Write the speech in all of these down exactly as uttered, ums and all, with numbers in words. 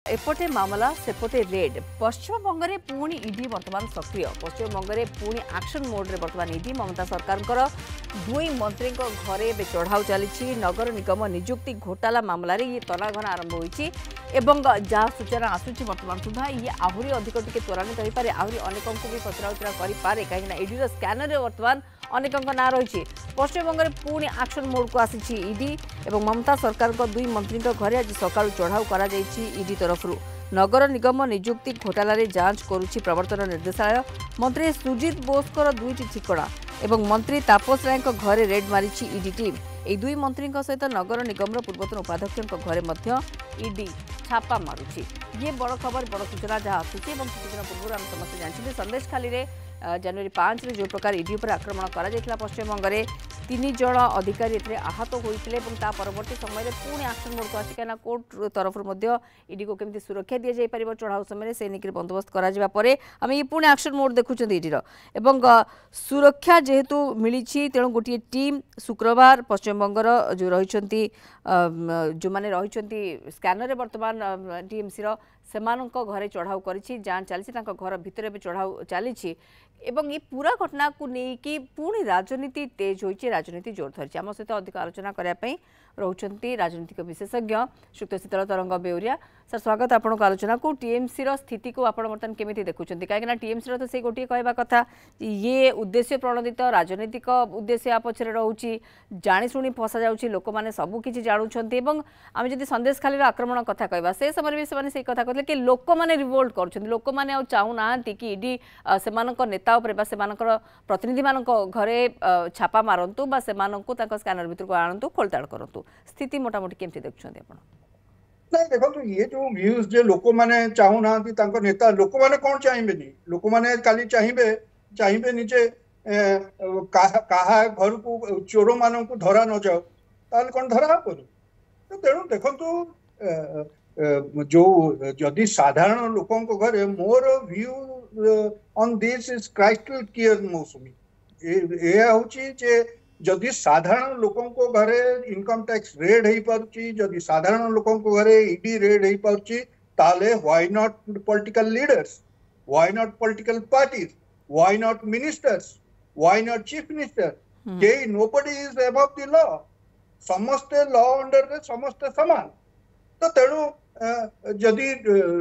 एपटे मामला सेपटे रेड पश्चिमबंग में पुणी ईडी वर्तमान सक्रिय पश्चिमबंग में पुणी एक्शन मोड रे वर्तमान ईडी ममता सरकार दुई मंत्री घरे चढ़ाऊ चली नगर निगम नियुक्ति घोटाला मामलें ये तनाघना आरंभ होती जहाँ सूचना आसूची वर्तमान सुधा ये आहरी अधिक टी त्वरान्वित हो पारे आहरी अनेक भी पचरा उचरा करे कहीं ईडी स्कानर वर्तमान अनेक ना रही पश्चिमबंग में पुणी एक्शन मोड को आसी ईडी और ममता सरकार दुई मंत्री घरे आज सका चढ़ाऊ कर ईडी तरफ नगर निगम नियुक्ति घोटाला जांच करुच्ची प्रवर्तन निर्देशालय मंत्री सुजीत बोसकर दुईटी ठिकड़ा एवं मंत्री तापस राय घरे रेड मारी ईडी टीम यह दुई मंत्री सहित नगर निगम पूर्वतन उपाध्यक्ष घरे ईडी छापा मारुची ये बड़ खबर बड़ सूचना जहाँ आसूची सूचना पूर्व आम समस्त जानते संदेश खाली जनवरी पांच जो प्रकार ईडी पर आक्रमण कर पश्चिमबंग में तीन जन अधिकारी आहत होते परवर्ती समय पुणी एक्शन मोड को आसी कहीं कोर्ट तरफ ईडी को केमती सुरक्षा दी जापर चढ़ाऊ समय से नहीं बंदोबस्त करार आम ये पुणी एक्शन मोड देखुं ईडीर एवं सुरक्षा जेहेतु मिली तेणु गोटे टीम शुक्रवार पश्चिमबंगर जो रही जो मैंने रही स्कानर बर्तमान टीएमसी सेमानक घरे चढ़ाऊ करी जांच चली घर भितर भी चढ़ाऊ चली एवं ये पूरा घटना को लेकिन पुणी राजनीति तेज होती राजनीति जोर धरी आम सहित अधिक आलोचना करने रोचंती राजनीतिक विशेषज्ञ श्रीयुक्त शीतल तरंग बेउरिया सर स्वागत आपको आलोचना को टीएमसी स्थिति को आप बर्तमान केमी देखुं कहीं टीएमसी तो से गोटे कहवा कथा ये उद्देश्य प्रणोदित राजनीतिक उद्देश्य आ पछरे रोची जाणीशुणी फसा जाऊँगी लोक मैंने सबकि जानूँ आम जब संदेश खाली आक्रमण कथा कहवा से समय भी से कथा कहते कि लोक मैंने रिवोल्ट कर लोक मैंने चाहूना कि ईडी से नेता प्रतिनिधि मान घरे छापा मारतु स्कानर भितर को आणतु खोलताड़ करूँ स्थिति मोटामोटी केमती देखुं नहीं देखो ये जो व्यूज जे लोक माने चाहू ना नेता लोक माने कौन चाहिए लोक माने काली चाहिए चाहिए निजे कहा घर को चोर मान को धरा न जाओ ताल कौन धरा पर तो तेणु देखो जो जदि साधारण लोकों को घरे मोर view on this is crystal clear मौसमी ये होची जे जदि साधारण लोकों को घरे इनकम टैक्स रेड हो पारुची जदि साधारण लोकों को घरे ईडी रेड हो पारुची ताले why not political leaders why not political parties why not ministers why not chief minister के nobody is above the law समस्ते लॉ अंडर रे समस्ते समान तो तेणु जदि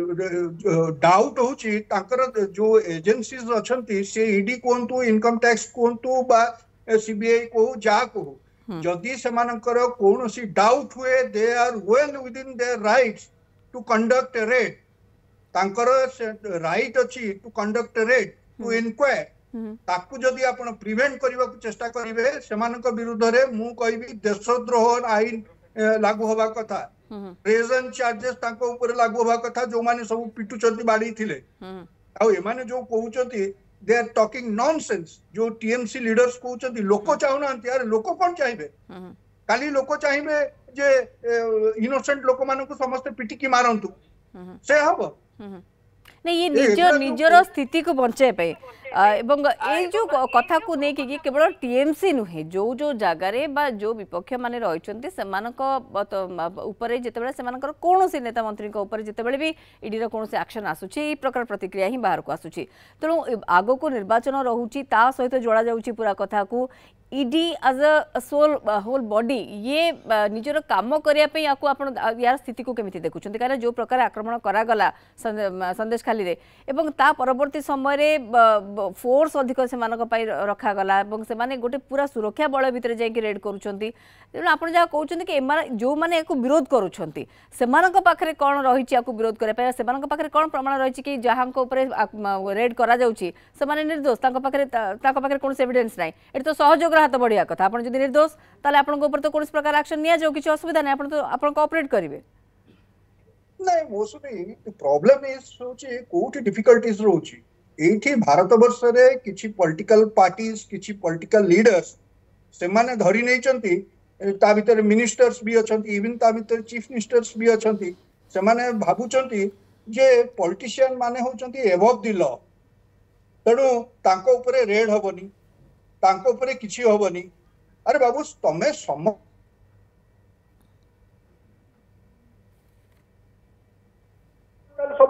डाउट होची तांकर जो एजेंसीज अछंती से ईडी कोंतु इनकम टैक्स कोंतु बा सीबीआई को जा को जदि सेमानकर कोनोसी डाउट हुए they are well within their rights to conduct a raid तांकर राइट अछि to conduct a raid to inquire ताकू जदि आपण प्रिवेंट करबा को चेष्टा करिवे सेमानक विरुद्ध रे मु कहबी देशद्रोह आईन लागू होबा कथा प्रेजेंट चार्जेस तांको ऊपर लागू होबा कथा जो माने सब पिटु चंती बाडी थिले आ ए माने जो कहउचंती दे आर टॉकिंग नॉनसेंस जो टीएमसी लीडर्स कहउचंती लोक चाहूना यार लोक कोन चाहिए काली लोक चाहिए जे इनोसेंट लोक मान को समस्त पिटिकी मारंतु से हबो नहीं ये निजर निजर स्थिति को बचाए पे एवं ये जो कथा को नहीं कि केवल टीएमसी नुहे जो जो जगार बा जो विपक्ष माने रहिचंती सेमानक ऊपर जितेबाला सेमानकर कौनसी नेता मंत्री ऊपर जितेबाला भी ईडी रो कौनसी एक्शन आसुची ए प्रकार प्रतिक्रिया ही बाहर को आसुची तेणु आगो को निर्वाचन रहुची ता सहित जोड़ा जाउची पूरा कथा को ED as a sole whole body ये निजर काम करने यार स्थिति को केमिति देखुछंती कारण जो प्रकार आक्रमण करागला संदेश खाली रे एवं ता परवर्ती समय फोर्स अधिक से रखागला से माने गोटे पूरा सुरक्षा बल भितर जाइए रेड करुँच तेणु आप जहाँ कहते कि जो मैंने विरोध करुँच से कौन रही विरोध करने से कौन प्रमाण रही कि जहाँ रेड करा निर्दोष कौन एविडेंस ना ये तो सहयोग हाथ बढ़िया कथा आप निर्दोष ताले आपन ऊपर तो कौन प्रकार एक्शन निया जाओ किसी असुविधा नहीं आप तो आप कोऑपरेट करेंगे नहीं मोसमी प्रॉब्लम इज होची कोठी डिफिकल्टीज रोची एठी भारत वर्ष रे किछि पॉलिटिकल पार्टीज किछि पॉलिटिकल लीडर्स से माने धरी नै चंती ता भीतर मिनिस्टर्स भी अछंती इवन ता भीतर चीफ मिनिस्टर्स भी अछंती से माने भाबु चंती जे पॉलिटिशियन माने होचंती अबव द लॉ तेणु तांको ऊपर रेड हबनी तांको ऊपर किछि हबनी अरे बाबू तमे सम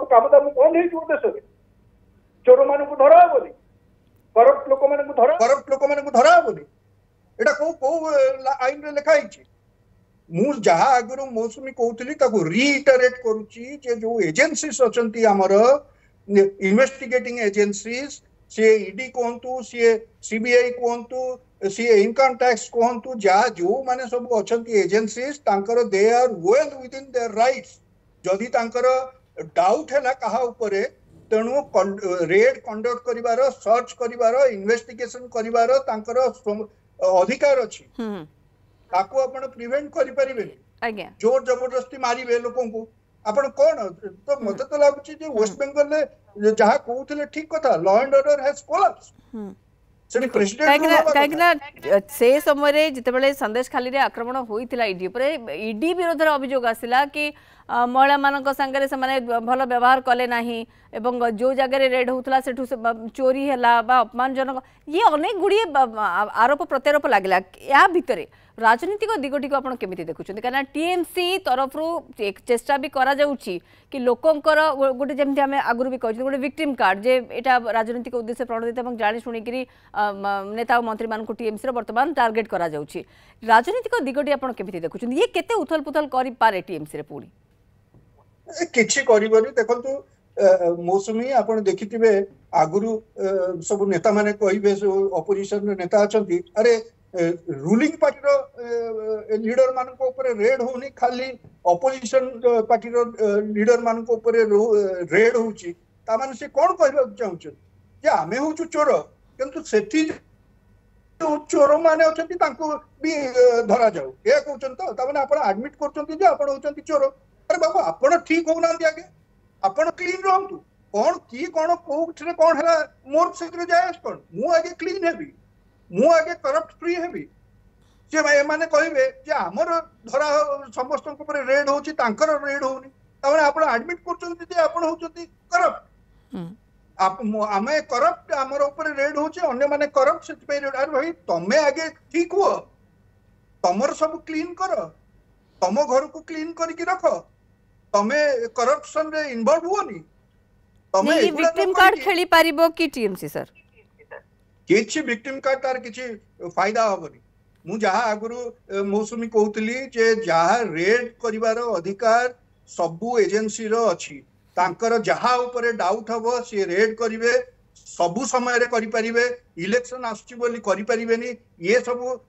काम दाम बंद हो देश में चोर मान धरा हेनी करप्ट लोक मान धरा करप्ट लोक मान धरा हेनी एटा को को आईन रे लिखा है मु जहा आगुरु मौसुमी कहूली रिइटरेट करुच्ची जे जो एजेंसीज अच्छी आमर इन्वेस्टिगेटिंग एजेंसीज सी ईडी कहतु सी सीबीआई कहतु सी इनकम टैक्स कहतु जहा जो माने सब अच्छी एजेंसीज तांकर they are well within their rights जदि तांकर डाउट है कहा ऊपर तेणु रेड कंडक्ट करिवार सर्च करिवार इन्वेस्टिगेशन करिवार तांकर अधिकार अछि ताको आपण प्रिवेंट करि परिबेनी आज्ञा जोर जबरदस्ती मारिबे लोकन को आपण कोन तो मते तो लागुची जे वेस्ट बेंगल ले जहा कहउथिले ठीक कथा law and order has collapse से प्रेसिडेंट से समय जितेबाला संदेश खाली रे आक्रमण होइतिला ईडी पर ईडी विरोध अभियोग आसिला कि महिला मान सांगे से भल व्यवहार कले नाही एवं जो जगह रेड होता से चोरी है अपमानजनक ये अनेक गुड़िए आरोप प्रत्यारोप लगे या भितर राजनीतिक दिगटी को आप केमी देखुं कहीं टीएमसी तरफ चेष्टा भी करा जाउची कि लोकंकर गोटे जमी आम आगुरी भी कहते गोटे विक्टिम कार्ड जे एटा राजनीतिक उद्देश्य प्रणोदित और जाणी शुणिक नेता और मंत्री मान टीएमसी बर्तमान टार्गेट करा जाउची राजनीतिक दिगटी आप केमी देखुं ये केते उथल पुथल करि पारे टीएमसी रे पुणी किछि करिबनी देखंतु मौसुमी आपण देखिथिबे आगुरु सब नेता माने कहिबे ऑपोजिशन नेता अछंती अरे रूलिंग पार्टी रो लीडर मान को ऊपर रेड होनी खाली ऑपोजिशन पार्टी रो लीडर मान को ऊपर रेड होची ता माने से कोन कहबा चाहउछ जे आमे होचु चोर किंतु सेठी तो चोर माने अछंती तांको भी धरा जाऊ ए कहउछन तो ता माने आपण एडमिट करछंती जे आपण होचंती चोर अरे बाबू आपण ठीक होना आगे आपण क्लीन रहतु कौन की कौन कोठरे कौन है मोर से जाए कौन मु आगे क्लीन हेबी मु आगे करप्ट फ्री हेबी जे भाई माने कहबे जे हमर धरा समस्त ऊपर रेड होची तांकर रेड होनी ताने आपण एडमिट करछंती जे आपण होचंती करप्ट आप आमे करप्ट हमर ऊपर रेड होची अन्य माने करप्ट से पे अरे भाई तमे आगे ठीक हो तमर सब क्लीन करो तम घर को क्लीन करके रख तमे करप्शन रे इन्वॉल्व हुओनी तमे ये विक्टिम कार्ड खेली पारिबो कि टीएमसी सर किछि विक्टिम कार्ड तार किछि फायदा होबनी मु जहा आगुरु मौसुमी कहउतली जे जहा रेड करिवार अधिकार सबु एजेंसी रो अछि तांकर जहा ऊपर डाउट हबो से रेड करिवे सबु समय रे करि परिबे इलेक्शन आसछि बोली करि परिबेनी ये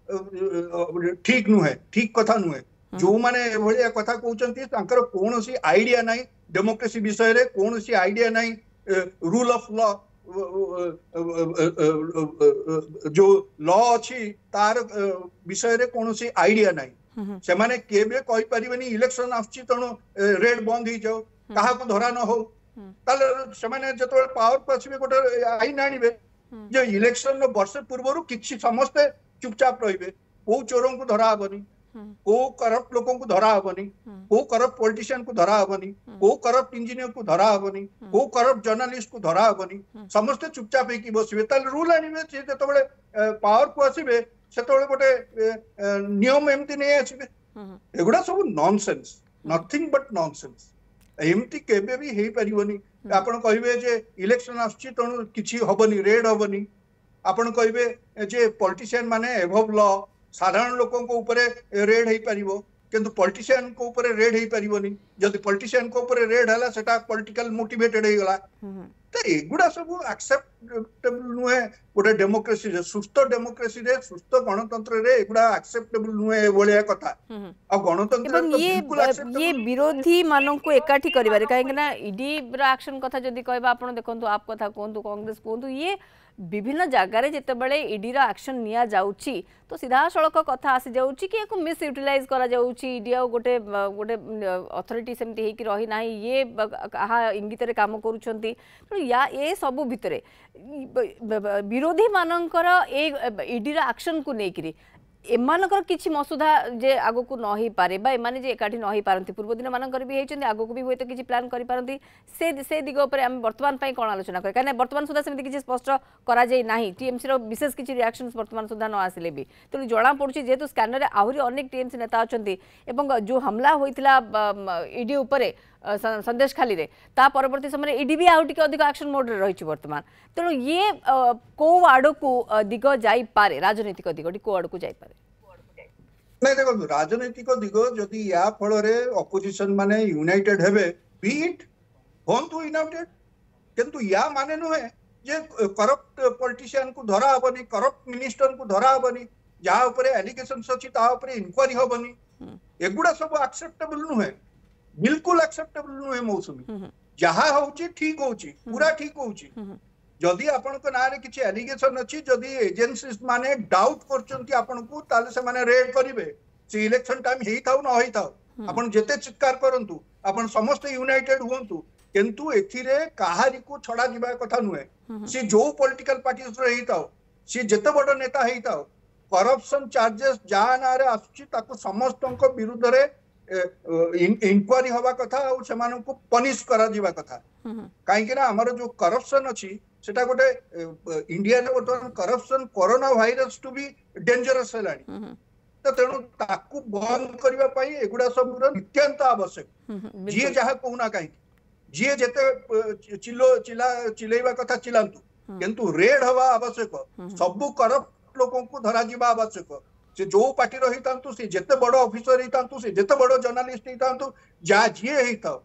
सब ठीक नुहे ठीक कथा नुहे जो माने भलिया कथा कहउचंती तांकर कोनोसी आईडिया नाही डेमोक्रेसी विषय रे कोनोसी आईडिया नाही रूल ऑफ लॉ जो लॉ अछि तार विषय रे कोनोसी आईडिया नाही से माने केबे कहि परिबेनी इलेक्शन आछि तणो रेड बंद ही जाओ काहा को धरा न हो ताले से माने जतोल पावर पछबे गोटे आईन आनिबे जे इलेक्शन न वर्ष पूर्वरु किछि समस्त चुपचाप रहिबे को चोरों को धरा हबनी को करप्ट लोगों को धरा हबनी को करप्ट पॉलिटिशियन को धरा हबनी को करप्ट इंजीनियर को धरा हबनी को करप्ट जर्नलिस्ट को धरा हबनी समस्त चुपचाप होकी बसिबे ताल रूल आनिबे जे जतबेले पावर को आसीबे सेतबेले गोटे नियम एमती नै आसीबे एगुडा सब नॉनसेंस नथिंग बट नॉनसेंस एमती केबे भी हेई परिबनी आपण कहिबे जे इलेक्शन आछि तणु किछि हबनी रेड हबनी आपण कहिबे जे पॉलिटिशियन माने एभव लॉ साधारण लोकों को ऊपर रेड हो पारिबो किंतु पॉलिटिशियन को ऊपर रेड हो पारिबोनी जदि पॉलिटिशियन को ऊपर रेड हला सेटा पॉलिटिकल मोटिवेटेड हो गला त एगुडा सब एक्सेप्टेबल नुहे गोटे डेमोक्रेसी रे सुस्थ डेमोक्रेसी रे सुस्थ गणतंत्र रे एगुडा एक्सेप्टेबल नुहे बोलिया कथा आ गणतंत्र तो बिल्कुल एक्सेप्टेबल ये विरोधी मानन को एकाठी करिबारे काहे ना ईडी रा एक्शन कथा जदि कहबा आपण देखंतु आप कथा कोंतु कांग्रेस कोंतु ये विभिन्न जगार जितेबाला ईडी एक्शन निया जाउची तो सीधा सड़क कथा आसी जाउची कि एको मिस यूटिलाइज करा जाउची ईडी आ गोटे गोटे अथॉरिटी सेमती हेकी रही नाही ये कहा इंगित रे काम करूछंती तो या ए सब भितरे विरोधी मानकर ए ईडी रा एक्शन को नेकिरी एमानकर किछि मसुदा जे आगो को न ही पारे बा एमाने जे एकाठी न ही पारंती पूर्व दिन मानकर भी हेचंती आगो को भी होय त किछि प्लान करि पारंती से से दिगो पर हम वर्तमान पई कोन आलोचना करे काने वर्तमान सुधा सेमती किछि स्पष्ट करा जाय नाही टीएमसी रो विशेष किछि रिएक्शंस वर्तमान सुधा न आसिले भी तो जणा पड़छि जेतु स्कैनर रे आहुरी अनेक टीएमसी नेता अछंती एवं जो हमला होइतिला ईडी ऊपर संदेश खाली रे ता परवर्ती समय ईडी भी आउ टिके अधिक एक्शन मोड रे रही वर्तमान तेणु ये को आड़ को दिग जाई पारे राजनीतिक दिगटी को आड़ को जाई पारे नहीं देखो राजनीतिक दिग जदि या फल अपोजिशन माने यूनाइटेड हेबे बीट होंतु यूनाइटेड किंतु या माने नुहे जे करप्ट पॉलिटिशियन को धरा हबनी करप्ट मिनिस्टर को धरा हबनी जहाँ उपरे एलिगेशंस अछि ता उपरे इंक्वायरी हबनी एगुडा सब एक्सेप्टेबल नुहे बिल्कुल एक्सेप्टेबल नुहे मौसमी जहाँ होची ठीक होची पूरा ठीक होची जदि आपण को नारे किछि एलिगेशन अछि जदि एजेंसीज माने डाउट करचंती आपण को ताले से माने रेड करिवे से इलेक्शन टाइम हेई थाउ न होई थाउ आपण जेते चित्कार करंतु आपण समस्त यूनाइटेड हुंतु किंतु एथिरे काहारी को छड़ा जिबा कथा नुहे से जो पॉलिटिकल पार्टीज रही थाउ से जेते बड़ नेता हेई थाउ करप्शन चार्जेस जहाँ ना आसुची ताको समस्त विरुद्ध रे इंक्वायरी हवा कथा और सेमान को पनिश करा जिबा कथा कहीं ना हमर जो करप्शन अछि सेटा गोटे इंडिया ने बर्तमान corruption corona virus to be dangerous हेलानी तो तेणु ताकू बंद करबा पई एगुडा सब नित्यांत आवश्यक जी जहाँ कहूना कहीं जी जेते चिलो चिला चिलेबा कथा चिलांतु किंतु रेड हवा आवश्यक सबु करप्ट लोकों को धरा जिबा आवश्यक से जो पार्टी रही तांतु से जेते बड़ ऑफिसर ही तांतु से जेते बड़ जर्नलिस्ट ही तांतु जा जिए ही था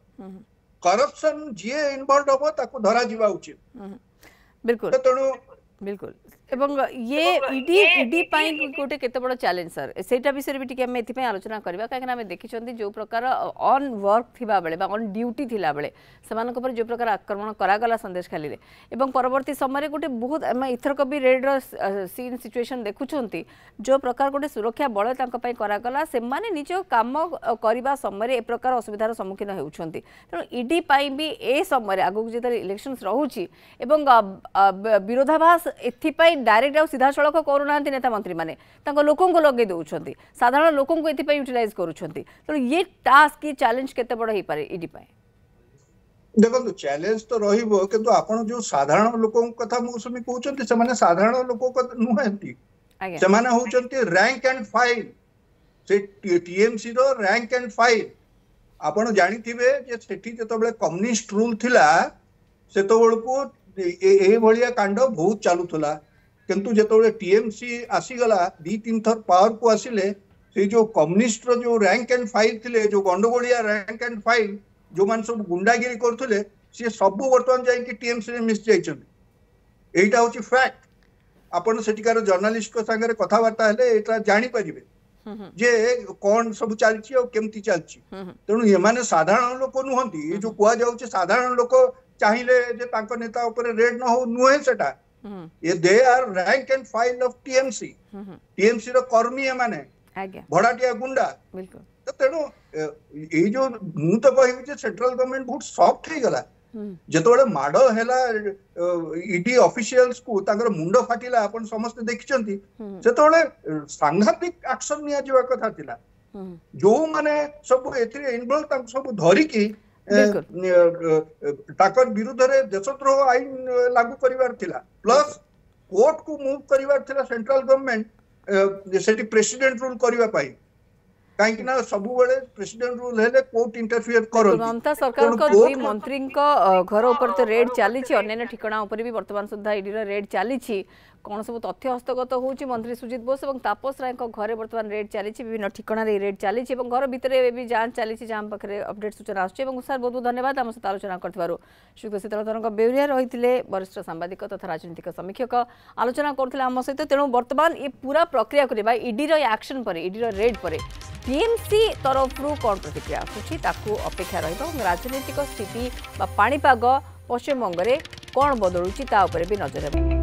करप्शन जिए इन्वॉल्व हो ताको धरा जिबा उचित बिल्कुल तेणु बिल्कुल एवं ये ईडी ईडी पाई गोटे केते बड़ चैलेंज सर सेटा विषय भी टिके हम एथि पय आलोचना करबा काहे ना हम देखिछंती जो प्रकार ऑन वर्क थिबा बेले बा ऑन ड्यूटी थिला बेले समान को पर जो प्रकार आक्रमण करा गला संदेश खाली रे एवं परवर्ती समय रे गोटे बहुत हम इथर को भी रेड रो सीन सिचुएशन देखुछंती जो प्रकार गोटे सुरक्षा बळ तांको पय करा गला से माने निजो काम करबा समय रे ए प्रकार असुविधार सम्मुखीन हेउछंती तेणु ईडी पाई भी ए समय रे आगु जेतरे इलेक्शंस रहउची एवं विरोधाभास एथि पय डायरेक्ट आ सीधा सड़क करूना नेता मंत्री माने लोकों को लगे दौरान साधारण लोकों को ये यूटिलाइज करुँच तो ये टास्क ये चैलेंज केते बड़ हो पारे ईडी पाए देखो चैलेंज तो रहिबो किंतु आपण जो साधारण लोकों कथा मौसमी कहउचंती से माने साधारण लोकों को नुहंती से माने होचंती रैंक एंड फाइल से टीएमसी रो रैंक एंड फाइल आपण जानि थिबे जे सेठी जतबेले कम्युनिस्ट रूल थिला से तो बळको ए भलिया कांड बहुत चालुथला किंतु जेतबेले टीएमसी आसीगला दी तीन थर पावर को आसिले से जो कम्युनिस्ट रो जो रैंक एंड फाइल थिले जो गंडगोलिया रैंक एंड फाइल जो मान सब गुंडागिरी करथुले से सब वर्तमान जाई कि टीएमसी रे मिस जाइछन एटा होची फैक्ट आपण सेटिकार जर्नलिस्ट को संगे कथा वार्ता हेले एटा जानि परिबे जे कोन सब चलची और केमती चलची तेणु ये माने साधारण लोक नुहंती ये जो कुआ जाउचे साधारण लोक चाहिले जे तांको नेता ऊपर रेड न हो नुहे सेटा ये they are rank and file of TMC TMC रो कर्मी माने भड़ाटिया गुंडा बिल्कुल तो तेणु ये जो मु तो कहबी जे सेंट्रल गवर्नमेंट बहुत सॉफ्ट ही गला जेतोले माडो हेला ईडी ऑफिशियल्स को तांगर मुंडो फाटिला आपण समस्त देखिचंती सेतोले सांघातिक एक्शन निया जीवा कथा थिला जो माने सब एथिरे इन्वॉल्व तांको सब धरि की ताकर विरुद्ध रे देशद्रोह आईन लागू करिवार थिला प्लस कोर्ट को मूव करिवार थिला सेंट्रल गवर्नमेंट सेठी प्रेसिडेंट रूल करिवा पाई काहे कि ना सब बेले प्रेसिडेंट रूल हेले कोर्ट इंटरफियर करन ममता सरकार को दुई मंत्री को घर ऊपर तो रेड चली अन्य ठिकाना ऊपर भी वर्तमान सुधा ईडी रेड चली कौन सब तथ्य हस्तगत होची मंत्री सुजित बोस और तापस राय घरे वर्तमान रेड चली विभिन्न ठिकाना रेड चली घर भितर भी जांच चली जहाँ पाखे अपडेट सूचना आसुचे सर बहुत बहुत धन्यवाद आम सहित आलोचना कर श्री शीतलधर बेउरिया रही वरिष्ठ सांबादिक तथा राजनीतिक समीक्षक आलोचना करते आम सहित तेणु वर्तमान ये पूरा प्रक्रिया करवा ईडी एक्शन पर ईडी रेड पर टीएमसी तरफ कौन प्रतिक्रिया आसूची अपेक्षा रही राजनीतिक स्थिति पाणीपाग पश्चिमबंग में कौन बदलुची ता भी नजर रखा।